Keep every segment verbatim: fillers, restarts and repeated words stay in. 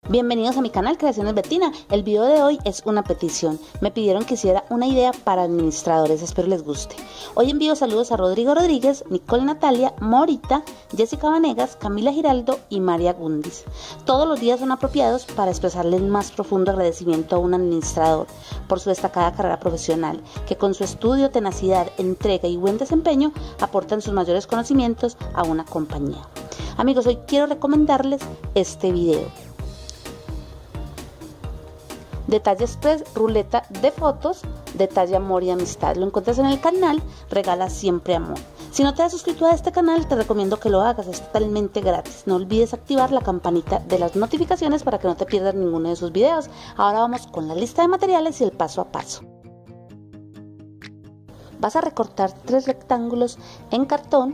Bienvenidos a mi canal Creaciones Bettina. El video de hoy es una petición. Me pidieron que hiciera una idea para administradores, espero les guste. Hoy envío saludos a Rodrigo Rodríguez, Nicole Natalia, Morita, Jessica Vanegas, Camila Giraldo y María Gundis. Todos los días son apropiados para expresarle el más profundo agradecimiento a un administrador por su destacada carrera profesional, que con su estudio, tenacidad, entrega y buen desempeño aportan sus mayores conocimientos a una compañía. Amigos, hoy quiero recomendarles este video. Detalle Express, ruleta de fotos, detalle amor y amistad. Lo encuentras en el canal Regala Siempre Amor. Si no te has suscrito a este canal, te recomiendo que lo hagas, es totalmente gratis. No olvides activar la campanita de las notificaciones para que no te pierdas ninguno de sus videos. Ahora vamos con la lista de materiales y el paso a paso. Vas a recortar tres rectángulos en cartón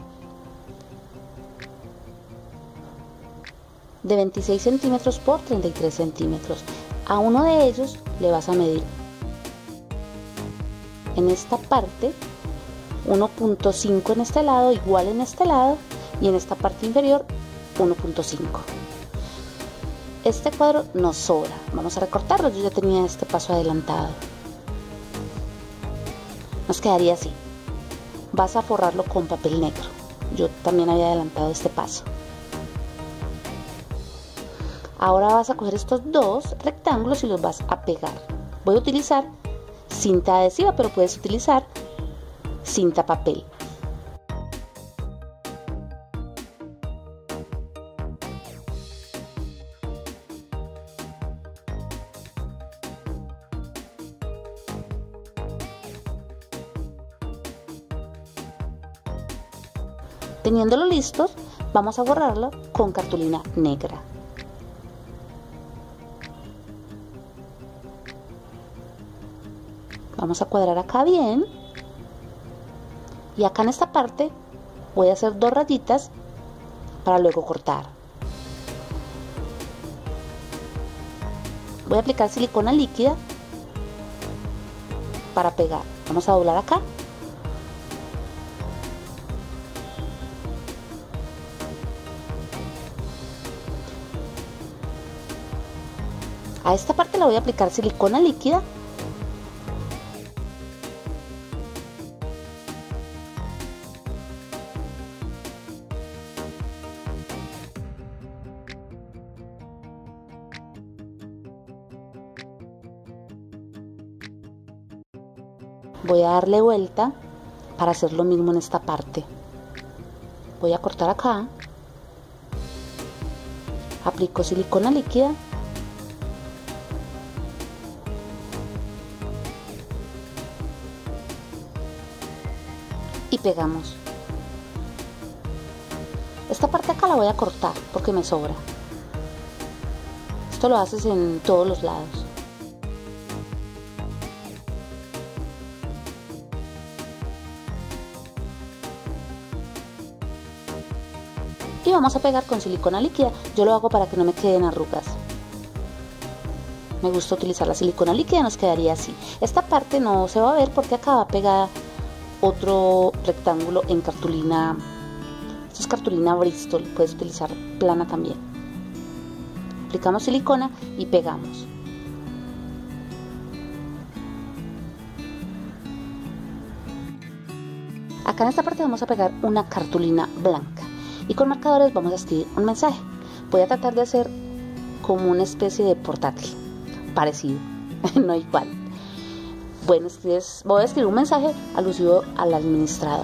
de veintiséis centímetros por treinta y tres centímetros. A uno de ellos le vas a medir en esta parte uno punto cinco en este lado, igual en este lado, y en esta parte inferior uno punto cinco. Este cuadro nos sobra, vamos a recortarlo. Yo ya tenía este paso adelantado, nos quedaría así. Vas a forrarlo con papel negro, yo también había adelantado este paso. Ahora vas a coger estos dos rectángulos y los vas a pegar. Voy a utilizar cinta adhesiva, pero puedes utilizar cinta papel. Teniéndolo listos, vamos a borrarlo con cartulina negra. Vamos a cuadrar acá bien, y acá en esta parte voy a hacer dos rayitas para luego cortar. Voy a aplicar silicona líquida para pegar. Vamos a doblar acá. A esta parte la voy a aplicar silicona líquida. Voy a darle vuelta para hacer lo mismo en esta parte. Voy a cortar acá, aplico silicona líquida y pegamos. Esta parte acá la voy a cortar porque me sobra. Esto lo haces en todos los lados. Y vamos a pegar con silicona líquida. Yo lo hago para que no me queden arrugas. Me gusta utilizar la silicona líquida, nos quedaría así. Esta parte no se va a ver porque acá va pegada otro rectángulo en cartulina. Esto es cartulina Bristol, puedes utilizar plana también. Aplicamos silicona y pegamos. Acá en esta parte vamos a pegar una cartulina blanca. Y con marcadores vamos a escribir un mensaje. Voy a tratar de hacer como una especie de portátil, parecido, no igual. Bueno, escribes, voy a escribir un mensaje alusivo al administrador.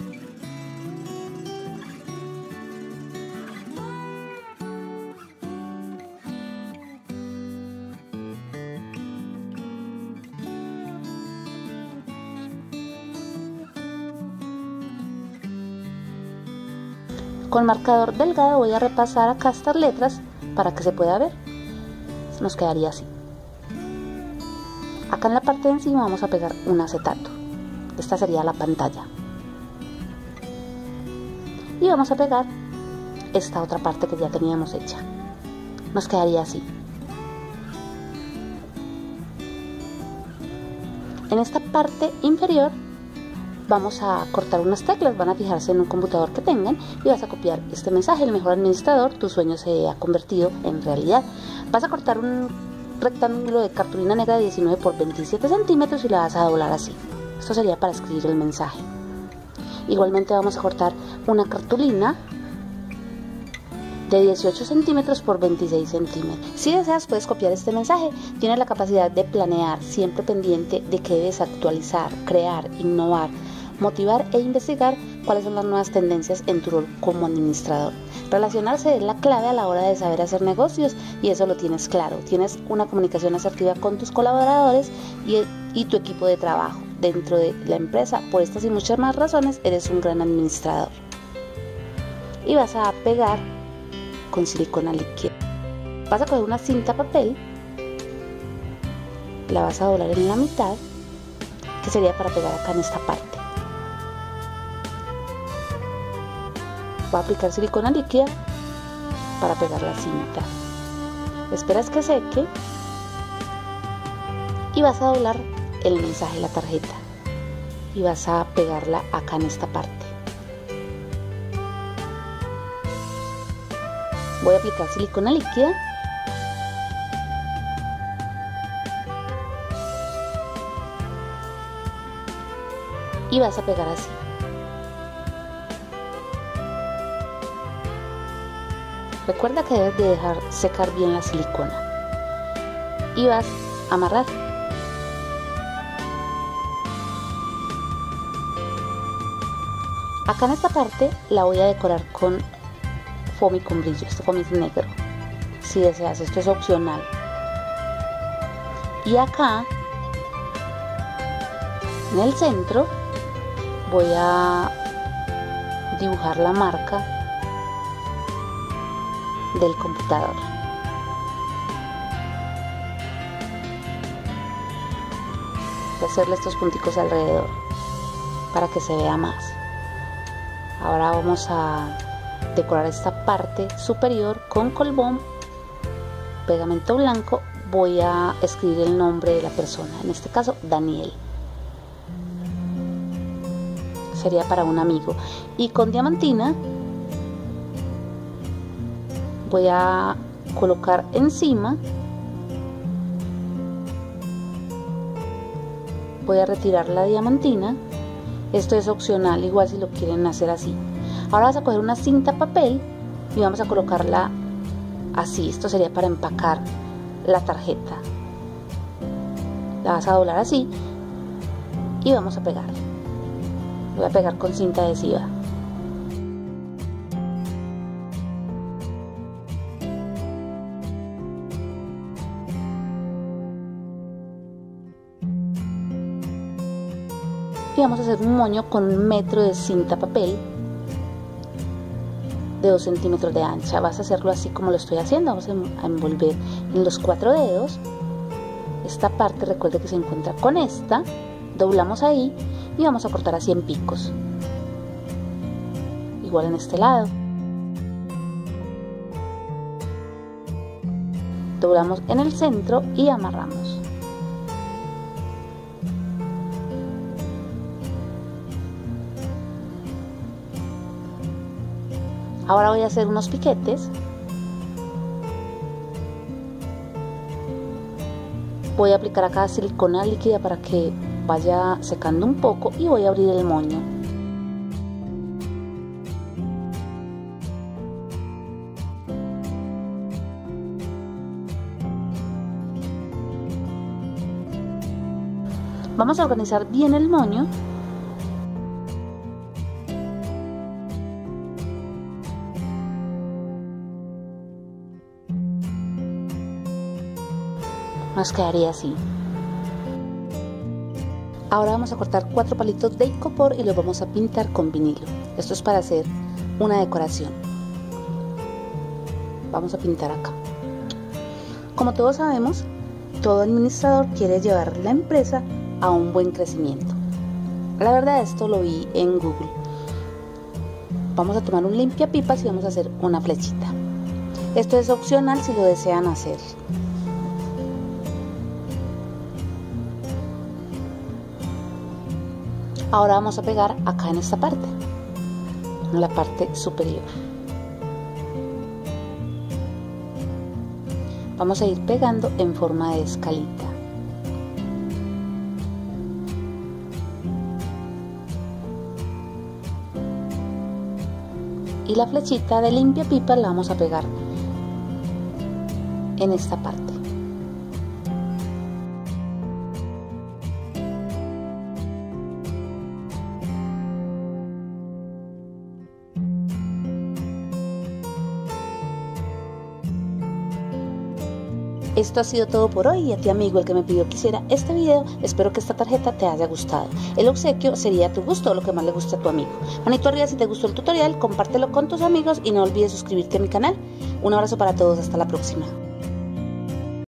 Con marcador delgado voy a repasar acá estas letras para que se pueda ver. Nos quedaría así. Acá en la parte de encima vamos a pegar un acetato. Esta sería la pantalla. Y vamos a pegar esta otra parte que ya teníamos hecha. Nos quedaría así. En esta parte inferior vamos a cortar unas teclas, van a fijarse en un computador que tengan y vas a copiar este mensaje: el mejor administrador, tu sueño se ha convertido en realidad. Vas a cortar un rectángulo de cartulina negra de diecinueve por veintisiete centímetros y la vas a doblar así. Esto sería para escribir el mensaje. Igualmente vamos a cortar una cartulina de dieciocho centímetros por veintiséis centímetros. Si deseas, puedes copiar este mensaje. Tienes la capacidad de planear, siempre pendiente de que debes actualizar, crear, innovar, motivar e investigar cuáles son las nuevas tendencias en tu rol como administrador. Relacionarse es la clave a la hora de saber hacer negocios y eso lo tienes claro. Tienes una comunicación asertiva con tus colaboradores y, y tu equipo de trabajo dentro de la empresa. Por estas y muchas más razones eres un gran administrador. Y vas a pegar con silicona líquida. Vas a coger una cinta papel, la vas a doblar en la mitad, que sería para pegar acá en esta parte. Voy a aplicar silicona líquida para pegar la cinta. Esperas que seque y vas a doblar el mensaje, la tarjeta, y vas a pegarla acá en esta parte. Voy a aplicar silicona líquida y vas a pegar así. Recuerda que debes de dejar secar bien la silicona y vas a amarrar. Acá en esta parte la voy a decorar con foamy con brillo, este foamy negro, si deseas, esto es opcional. Y acá en el centro voy a dibujar la marca del computador. Voy a hacerle estos punticos alrededor para que se vea más. Ahora vamos a decorar esta parte superior con colbón, pegamento blanco. Voy a escribir el nombre de la persona, en este caso Daniel, sería para un amigo, y con diamantina voy a colocar encima, voy a retirar la diamantina. Esto es opcional, igual si lo quieren hacer así. Ahora vas a coger una cinta papel y vamos a colocarla así. Esto sería para empacar la tarjeta. La vas a doblar así y vamos a pegar. Voy a pegar con cinta adhesiva. Y vamos a hacer un moño con un metro de cinta papel de dos centímetros de ancha. Vas a hacerlo así como lo estoy haciendo. Vamos a envolver en los cuatro dedos. Esta parte, recuerde que se encuentra con esta. Doblamos ahí y vamos a cortar así en picos. Igual en este lado. Doblamos en el centro y amarramos. Ahora voy a hacer unos piquetes. Voy a aplicar acá silicona líquida para que vaya secando un poco y voy a abrir el moño. Vamos a organizar bien el moño. Nos quedaría así. Ahora vamos a cortar cuatro palitos de icopor y los vamos a pintar con vinilo. Esto es para hacer una decoración. Vamos a pintar acá. Como todos sabemos, todo administrador quiere llevar la empresa a un buen crecimiento. La verdad, esto lo vi en Google. Vamos a tomar un limpiapipas y vamos a hacer una flechita. Esto es opcional si lo desean hacer. Ahora vamos a pegar acá en esta parte, en la parte superior. Vamos a ir pegando en forma de escalita. Y la flechita de limpia pipa la vamos a pegar en esta parte. Esto ha sido todo por hoy y a ti amigo el que me pidió que hiciera este video, espero que esta tarjeta te haya gustado. El obsequio sería a tu gusto o lo que más le guste a tu amigo. Manito arriba si te gustó el tutorial, compártelo con tus amigos y no olvides suscribirte a mi canal. Un abrazo para todos, hasta la próxima.